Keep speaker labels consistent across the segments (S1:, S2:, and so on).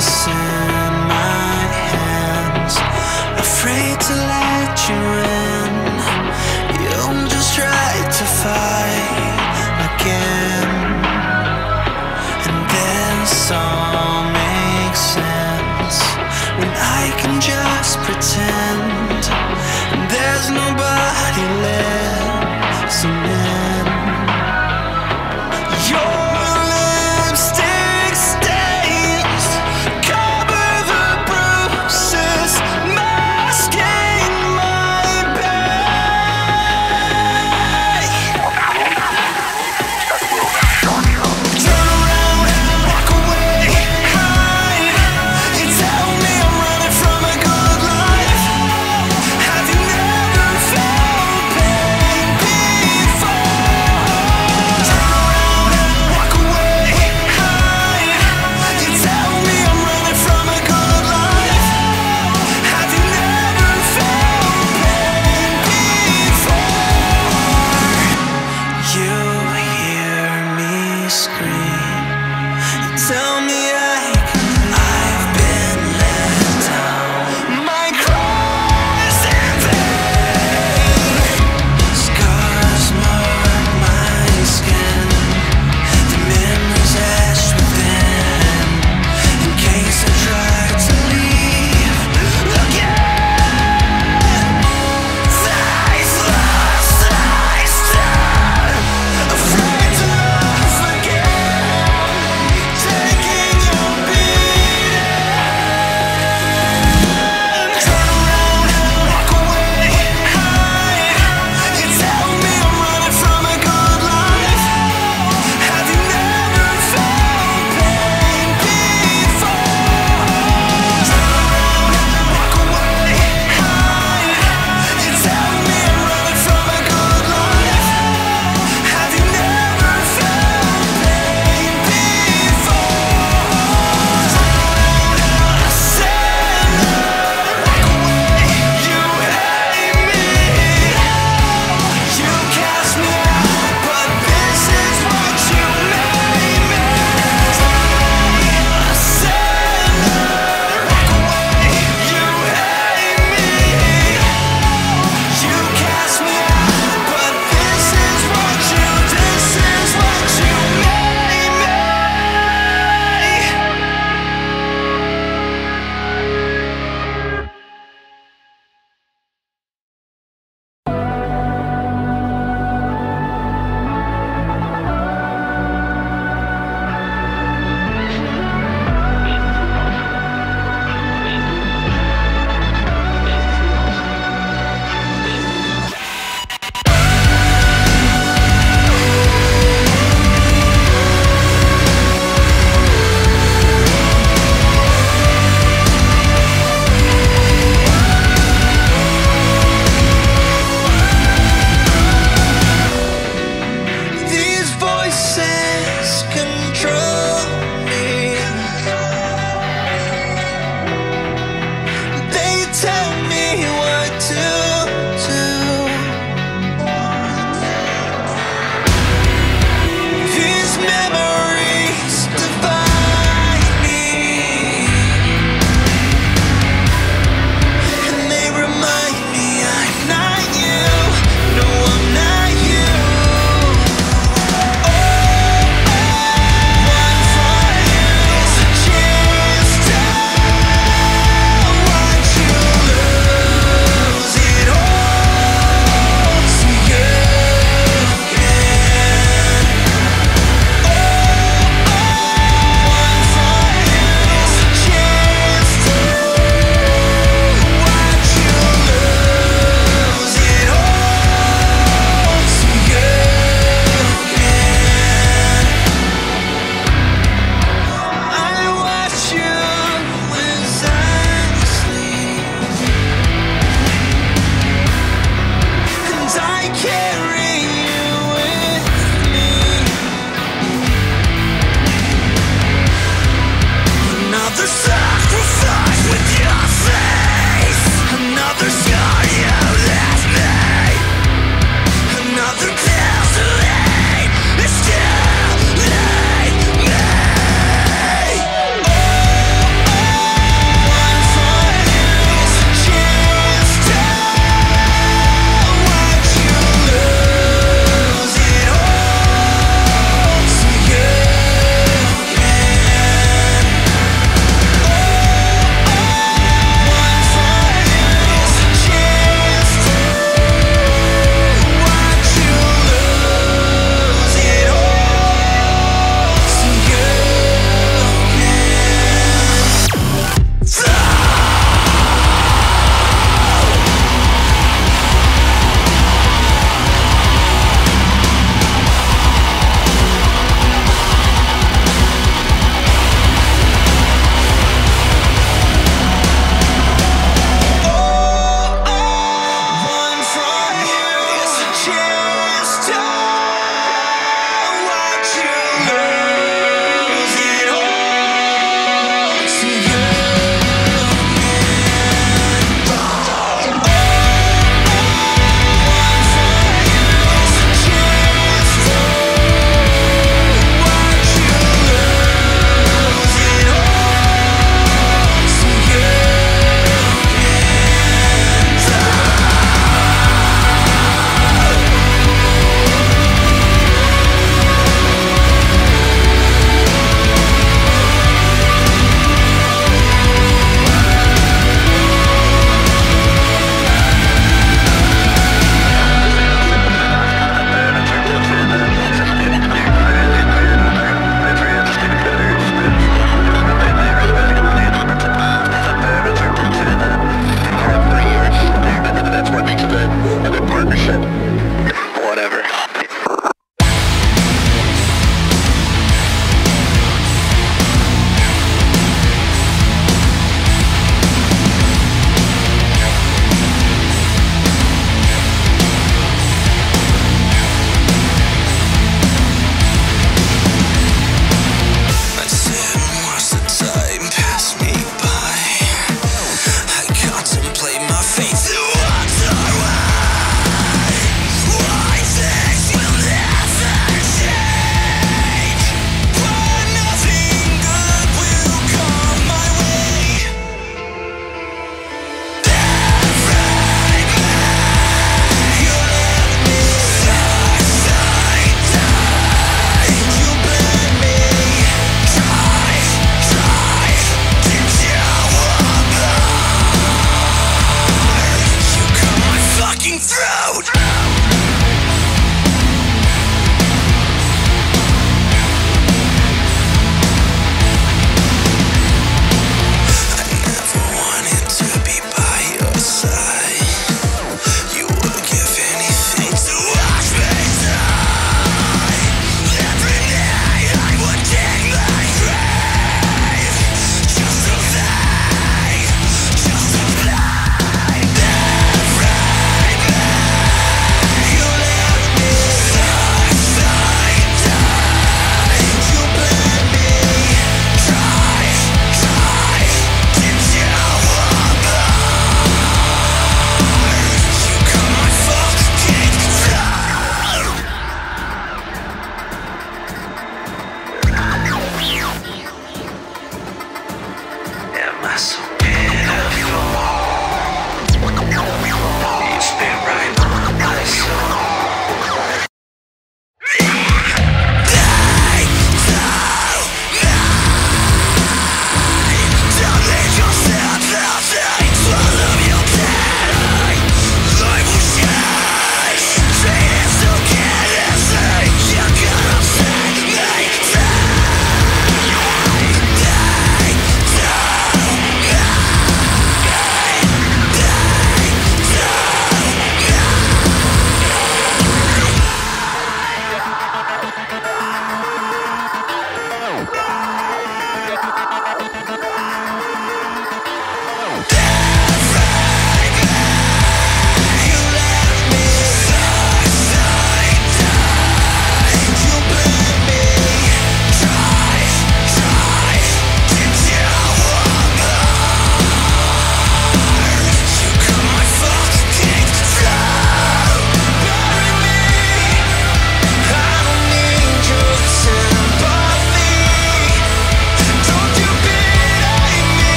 S1: voice in my hands, afraid to let you in. You just try to fight again, and this all makes sense when I can just pretend there's nobody listening. Tell me I've been let down. My cross and pain, scars mark my skin, the memories etched within, in case I try to leave again. Eyes lost, eyes down, afraid to love again. Taking your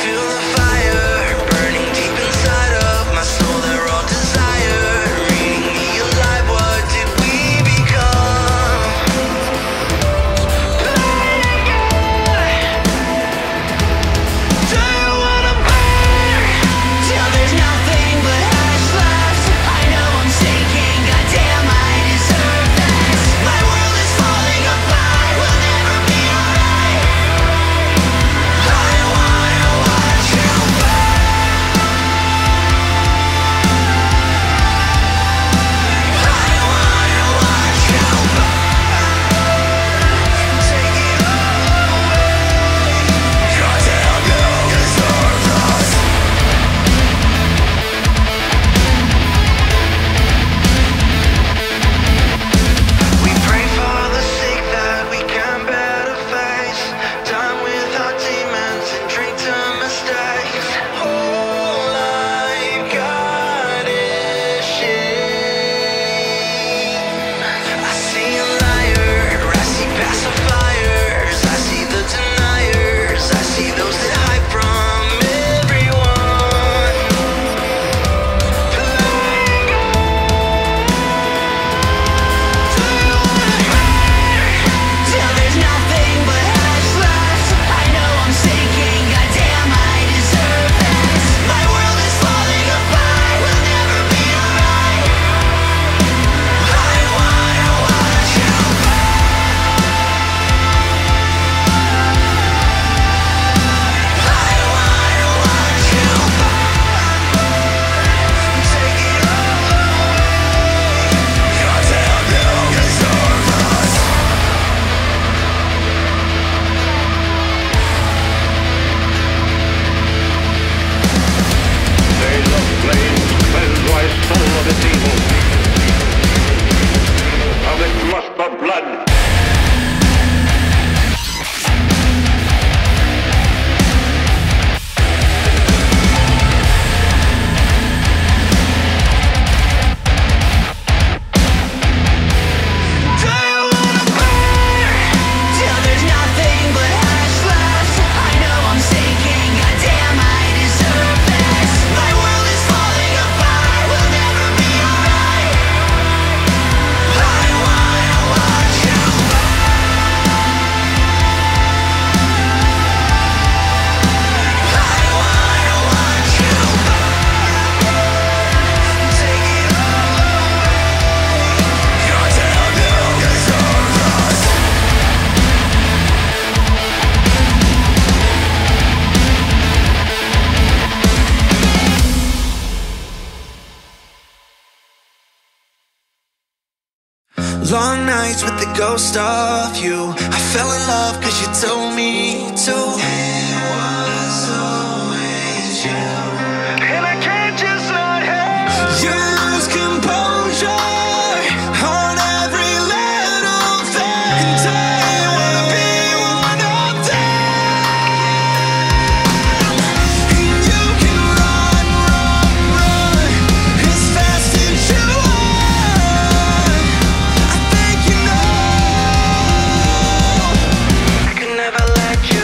S1: feel the fire burning deep inside of my soul. They're all desire, reading me alive. What did we become? Do you wanna burn till there's nothing but ash left? I know I'm sinking, goddamn I deserve this. My world is falling apart, we'll never be alright. I wanna watch you burn. I wanna watch you burn. Take it all away. Goddamn you deserve this. We pray for the sick that we can better face. Done with our demons and drink to mistakes. All I've got is shame. I see a liar, I see pacifiers, I see the deniers, I see those that hide from everyone. Playing do you wanna burn till there's nothing but ash left? I know I'm sinking, goddamn I deserve this. My world is falling apart, we'll never be alright. I wanna watch you burn. I wanna watch you burn. Take it all away. Goddamn you deserve this.
S2: Days of flame cleanse my soul of its evil, of its lust of blood.
S1: Do you wanna burn till there's nothing but ash left? I know I'm sinking, goddamn I deserve this. My world is falling apart, we'll never be alright. I wanna watch you burn. I wanna watch you burn. Take it all away. Goddamn you deserve this. Long nights with the ghost of you. I fell in love cause you told me to. It was always you. And I can't just not have you. Lose composure on every little thing. And I wanna be one of them. And you can run, run, run as fast as you want. I think you know I could never let you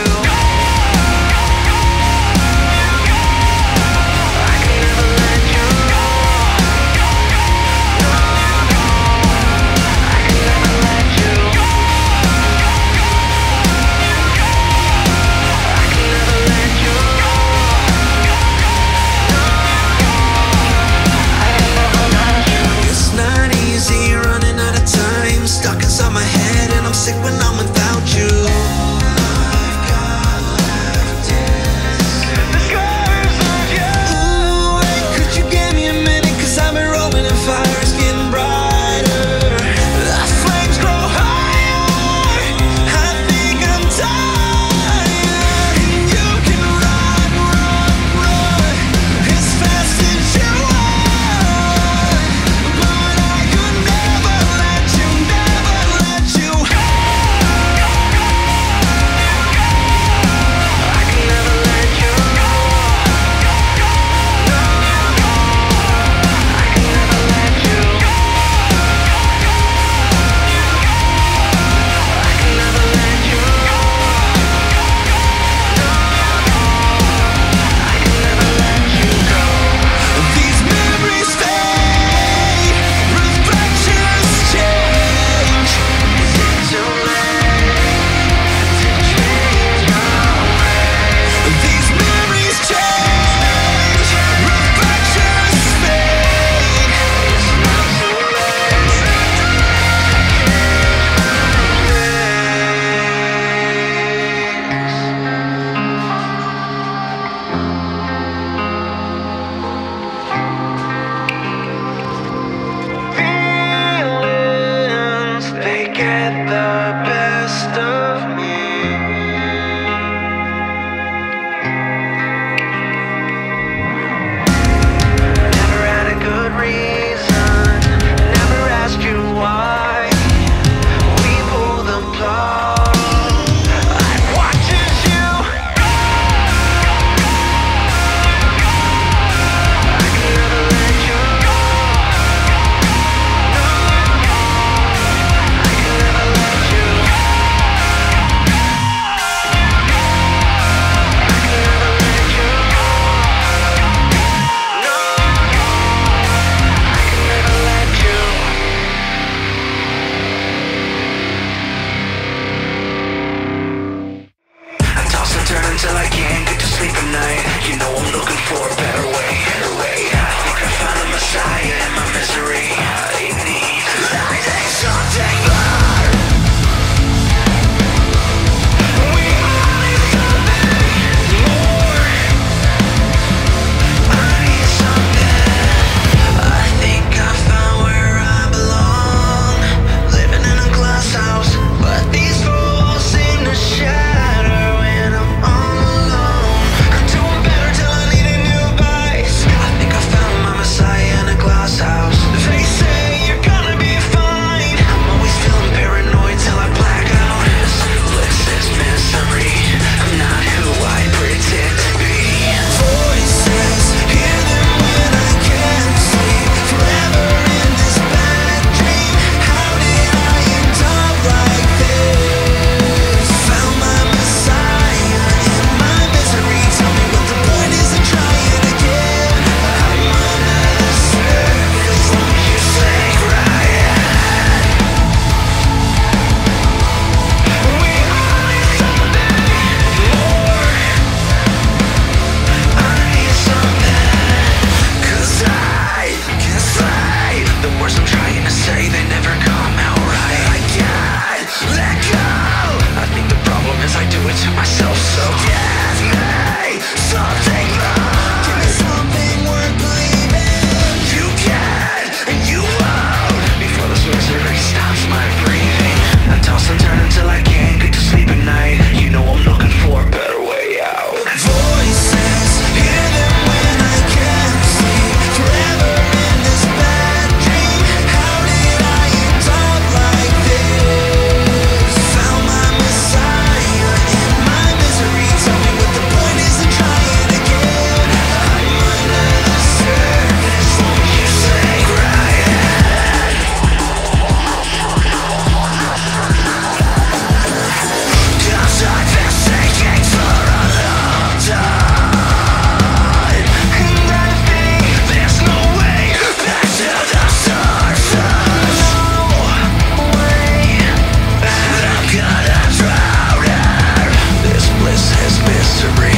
S1: to breathe.